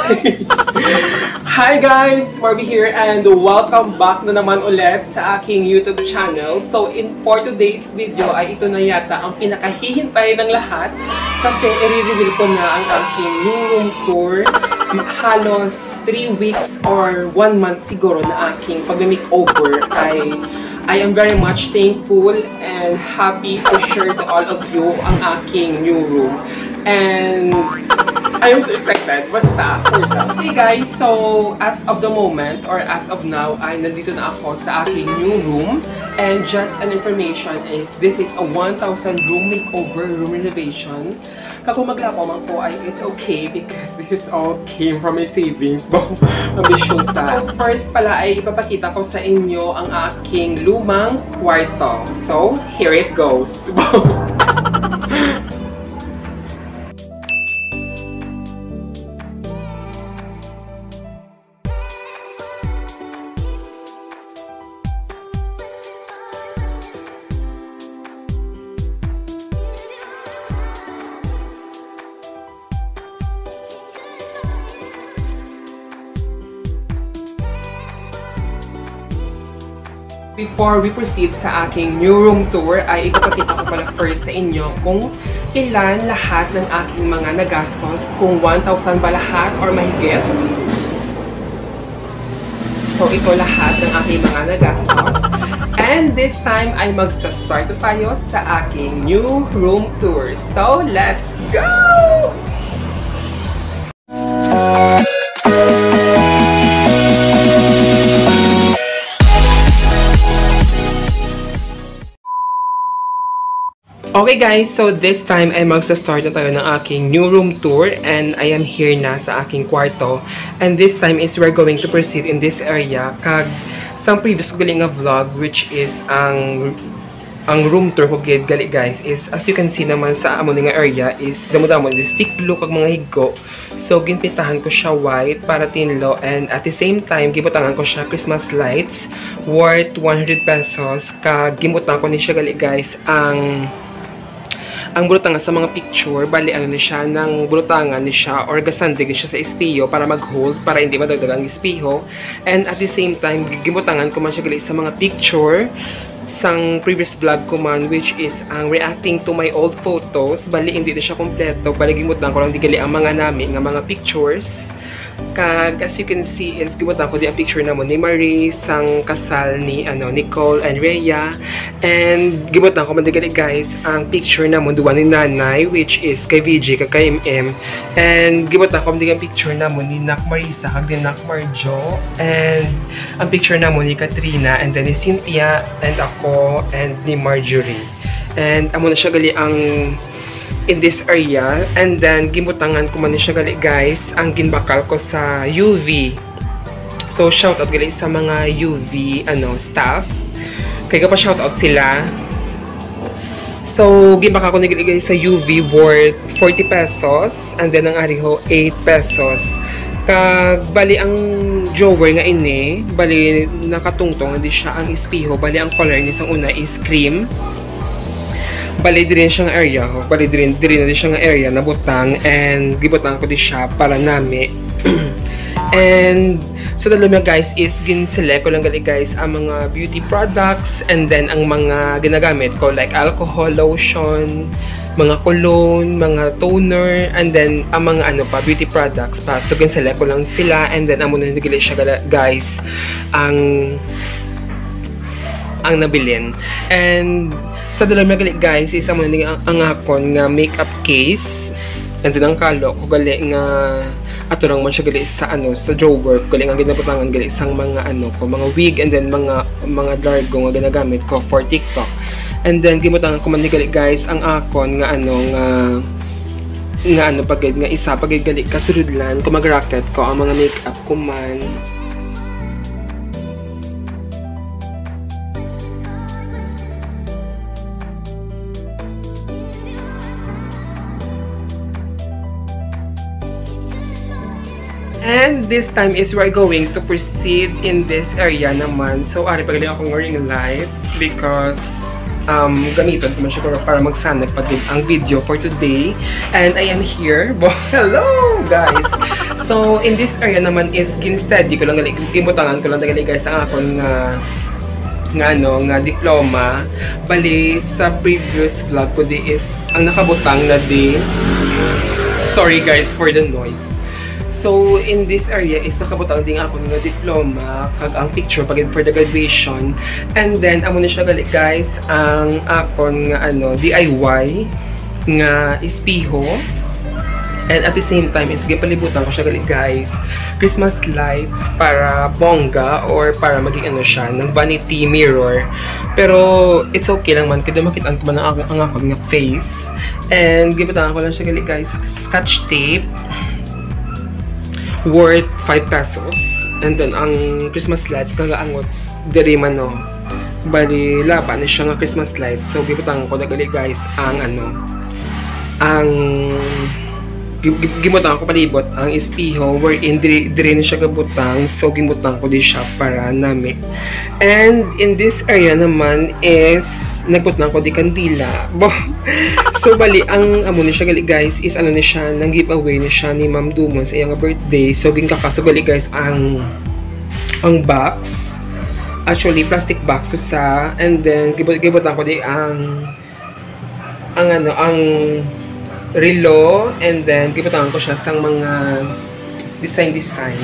Hi guys! Marby here and welcome back na naman ulit sa aking YouTube channel. So for today's video ay ito na yata ang pinakahihintay ng lahat kasi i-reveal ko na ang aking new room tour. Halos 3 weeks or 1 month siguro na aking pag-makeover I am very much thankful and happy to share to all of you ang aking new room. And I'm so excited. Basta, okay guys, so as of the moment or as of now ay nandito na ako sa aking new room. And just an information is this is a 1,000 room makeover, room renovation. Kung maglapo man po ay it's okay because this is all came from my savings. Ambisyosa. So first pala ay ipapakita ko sa inyo ang aking lumang kwarto. So here it goes. Before we proceed sa aking new room tour, ay ipapakita ko pala first sa inyo kung ilan lahat ng aking mga nagastos, kung 1,000 ba lahat or mahigit. So ito lahat ng aking mga nagastos. And this time ay magsa-start na tayo sa aking new room tour. So let's go! Okay guys, so this time ay magsa-start na tayo ng aking new room tour and I am here na sa aking kwarto. And this time is we're going to proceed in this area kag sa previous galing nga vlog which is ang room tour ko gali guys is as you can see naman sa amo nga area is damo-damo is stick look kag mga higgo. So ginpintahan ko siya white para tinlo and at the same time gibutangan ko siya Christmas lights worth 100 pesos kag gibutangan ko ni siya gali guys ang burutangan sa mga picture, bali ano ni siya, ng burutangan ni siya or gasandig siya sa espiyo para mag-hold, para hindi madagdagan ang espiyo. And at the same time, gibutangan ko man siya gali sa mga picture sang previous vlog ko man which is ang reacting to my old photos. Bali hindi na siya kompleto, bali gibutangan ko lang di gali ang mga nami nga mga pictures. Kag as you can see is gibutan ko di ang picture namo ni Marie sang kasal ni Nicole and Rhea, and gibutan ko man gali guys ang picture namo duwa ni nanay which is kay VJ kag kay MM, and gibutan ko man ang picture namo ni Nak Marisa kag ni Nak Marjo, and ang picture namo ni Katrina and then ni Cynthia and ako and ni Marjorie, and amo na siya gali ang in this area. And then gibutangan ko man siya gali guys ang ginbakal ko sa UV. So shout out gali sa mga UV staff kaya pa shout out sila. So ginbakal ko ni gali guys sa UV worth 40 pesos and then ang ariho 8 pesos. Kag bali ang drawer nga ini bali nakatungtong hindi siya ang espiho, bali ang color ni sang una is cream. Bali din siyang area ho, bali din na siyang area na butang and gibutang ko di siya para nami. And so dalawa guys is gin-select ko lang gali guys ang mga beauty products and then ang mga ginagamit ko like alcohol, lotion, mga cologne, mga toner, and then ang mga beauty products pa. So gin-select ko lang sila and then amo na gali siya guys ang nabilin. And sa dalawa gali guys is amo na ang akon nga makeup case and then ang kalo ko gali nga ato lang man siya gali sa sa drawer gali nga ginabutangan gali sang mga ko mga wig and then mga largo nga ginagamit ko for TikTok. And then gibutangan ko man gali guys ang akon nga pagid nga isa pagid gali kasuludlan ko mag-racket ko ang mga makeup ko man. And this time is we're going to proceed in this area naman. So, ari pagaling akong ring light because gamiton ko man siya para magsanag pag ang video for today. And I am here. Hello guys! So in this area naman is ginsteady ko lang gali gimutangan ko lang gali guys ang akon nga diploma. Bali sa previous vlog ko di is ang nakabutang na di, sorry guys for the noise. So in this area is nakabutang din ako nga diploma kag ang picture pag for the graduation, and then amo na siya gali guys ang akon nga DIY nga espiho. And at the same time, is gipalibutan ko siya gali guys Christmas lights para bongga or para maging siya ng vanity mirror. Pero it's okay lang man kada makitaan ko man ang akong nga face. And gibutan ko lang siya gali guys scotch tape worth 5 pesos. And then ang Christmas lights kagaangot diri man no. Bali laban ni siya nga Christmas lights. So gibutan ko na gali guys ang gimutan ko palibot ang espiho wherein dire na siya gabutang. So gimutan ko di siya para nami. And in this area naman is nagbutang ko di kandila. So bali ang amo ni siya gali guys is ni siya nang giveaway ni siya ni Ma'am Dumon sa iyang birthday. So ginkakaso gali guys ang box, actually plastic box sa, and then gibutan ko di ang relo, and then gibutangan ko siya sang mga design.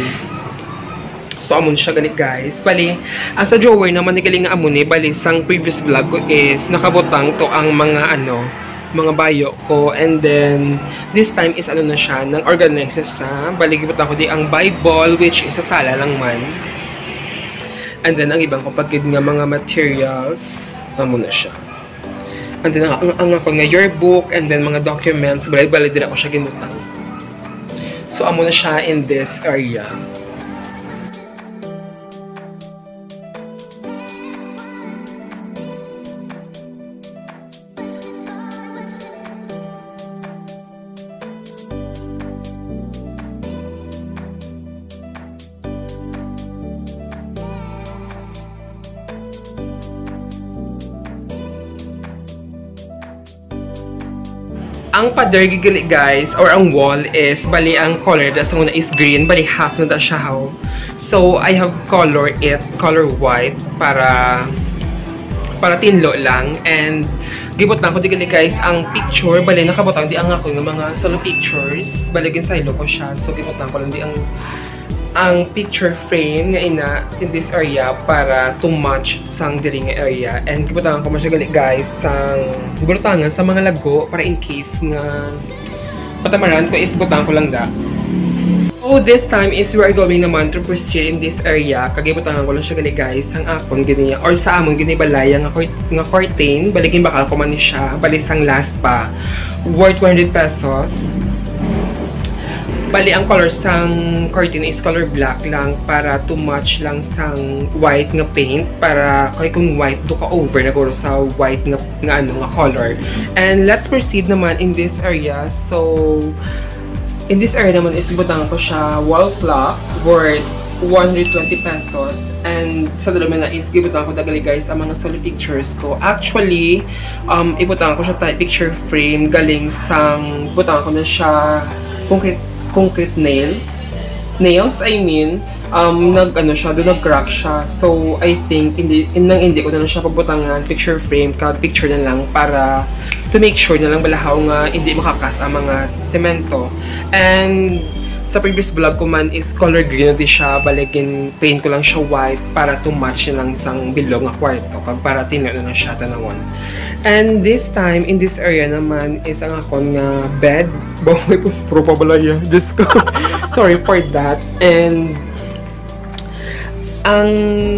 So amon siya ganit guys. Bali ang sa drawer naman ni galing nga amon ni bali sang previous vlog ko is nakabutang to ang mga mga bayo ko, and then this time is na siya nang organize sa bali gibutang ko di ang Bible which is sa sala lang man, and then ang ibang kapagid nga mga materials amon na siya. And then ang ako nga yearbook, and then mga documents, bali-bali din ako siya ginutang. So amo na siya in this area. Ang pader gigali guys, or ang wall is bali ang color da sa una is green, bali half na da siya how. So I have color white para tinlo lang, and gibot na ko digali guys ang picture, bali nakabotang di ang ako ng mga solo pictures, bali ginsaylo ko siya. So gibot na ko lang di ang picture frame nga ina in this area para to match sang diri nga area. And gibutangan ko masya gali guys sang burutangan sa mga lago para in case nga patamaran ko is butangan ko lang da. So this time is we are going naman to proceed in this area. Kagibutangan ko lang siya gali guys ang akon gini or sa amon gini balaya nga curtain, baligin bakal ko man ni siya, bali sang last pa worth 100 pesos. Bali ang color sang curtain is color black lang para to match lang sang white nga paint, para kay kung white do ka over na guro sa white nga color. And let's proceed naman in this area. So in this area naman is ibutangan ko siya wall clock worth 120 pesos. And sa dulo na is gibutangan ko dagali guys ang mga solo pictures ko. Actually ibutangan ko siya type picture frame galing sang butangan ko na siya concrete nails, I mean, nag-crack siya. So, I think, hindi ko na lang siya pabutangan picture frame, picture na lang para to make sure na lang balahaw nga hindi makakas ang mga semento. And sa previous vlog ko man is color green na di siya, baligin paint ko lang siya white para to match na lang sang bilog nga kwarto, para tinyo na lang siya tanawon. And this time, in this area naman is ang akon nga bed. Baway po sa balaya. Just ko. Sorry for that. And ang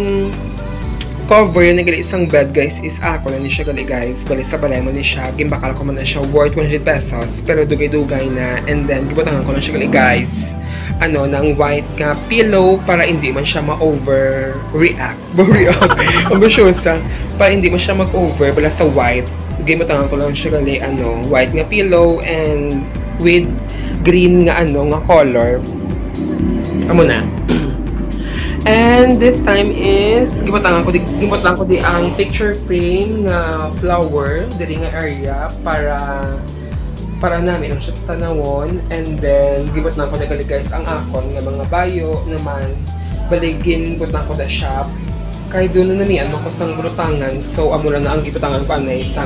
cover na gali isang bed guys is ako na ni siya gali guys. Bali sa balay mo ni siya. Gimbakal ko man na siya worth 100 pesos. Pero dugay-dugay na. And then, gibutangan ko na siya gali guys. Ng white nga pillow para hindi man siya ma-overreact. Ambisyosa. Para hindi man siya mag-over bala sa white. Gimutangan ko lang siya gali white nga pillow and with green nga nga color. Amo na. And this time is gimutangan ko di ang picture frame nga flower diri nga area para para namin siya tanawon. And then gibot na ko na gali guys ang akon nga mga bayo naman baligin but na ko na shop kay doon na namian ako sang brutangan. So amo na ang gibutangan ko anay sang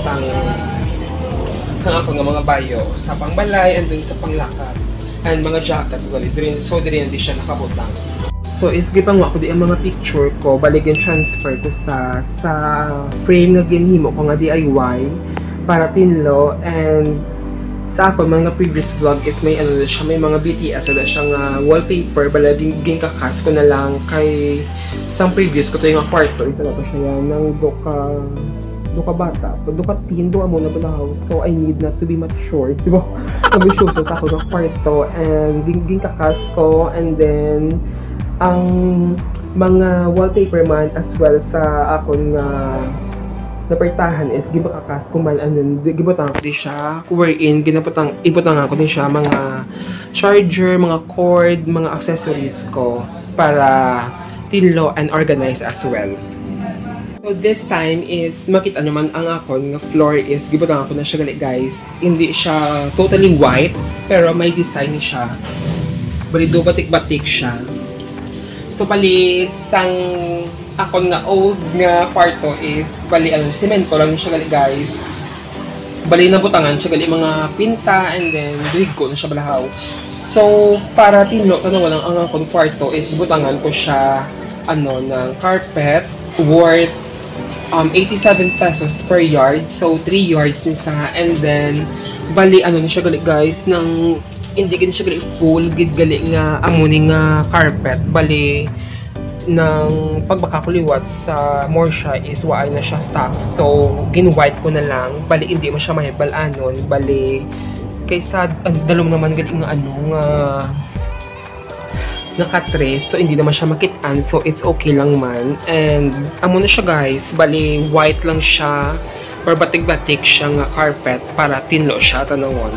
ako nga mga bayo sa pangbalay and then sa panglakad and mga jacket gali din. So diri hindi siya nakabutang. So, isgipang ako di ang mga picture ko, baligin transfer ko sa frame na ginhimo ko nga DIY para tinlo. And sa ako, mga previous vlog is may ano na siya, may mga BTS na siya nga wallpaper, baligin ginkakas ko na lang kay sang previous ko to yung kwarto, isa na to siya yan, ng duka bata, duka teen, duka mo na balahaw. So, I need not to be matured, diba? Sabi siya sa ako ng kwarto, and ginkakas ko, and then ang mga wallpaper man as well sa akong napertahan is gibakakas ko man anon gibutang ko di siya wherein ibutang ako din siya mga charger, mga cord, mga accessories ko para tinlo and organize as well. So this time is makita naman ang akon nga floor is gibutang ako na siya gali guys. Hindi siya totally white pero may design siya. Bali do batik-batik siya. So, bali, sang akon nga old nga kwarto is, bali, semento lang siya gali guys. Bali, nabutangan siya gali mga pinta and then duhig ko na siya balahaw. So, para tinlo, tanong lang ang akong kwarto is, butangan ko siya, ng carpet worth 87 pesos per yard. So, 3 yards nisa. And then, bali, na siya gali guys, ng hindi gani siya gali full gid gali nga amuni nga carpet bali ng pagbakakuliwat sa Morsha is waay na siya stock. So gin-white ko na lang bali hindi mo siya mahibal anon bali kaysa dalom naman gali nga nga naka-trace so hindi naman siya makitaan so it's okay lang man. And amo na siya guys bali white lang siya or batik-batik siya nga carpet para tinlo siya tanawon.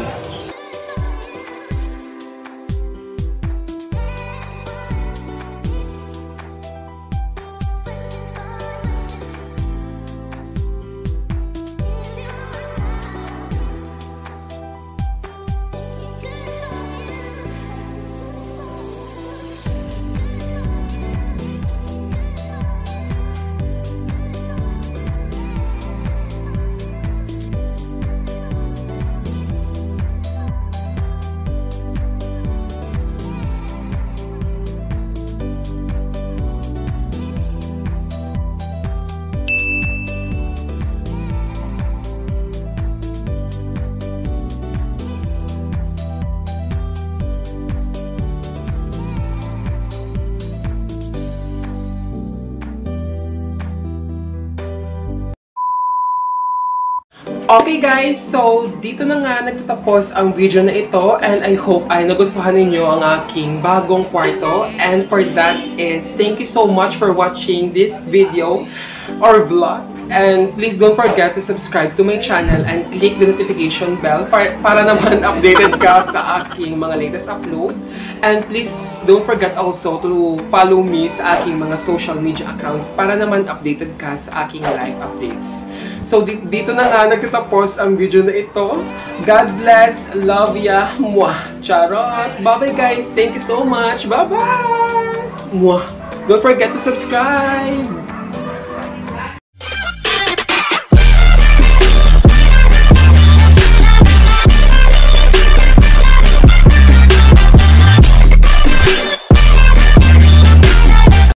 Okay guys, so dito na nga nagtatapos ang video na ito and I hope ay nagustuhan ninyo ang aking bagong kwarto. And for that is thank you so much for watching this video or vlog. And please don't forget to subscribe to my channel and click the notification bell para naman updated ka sa aking mga latest upload. And please don't forget also to follow me sa aking mga social media accounts para naman updated ka sa aking live updates. So, dito na nga nagtatapos ang video na ito. God bless. Love ya. Mwah. Charot. Bye-bye guys. Thank you so much. Bye-bye. Mwah. Don't forget to subscribe.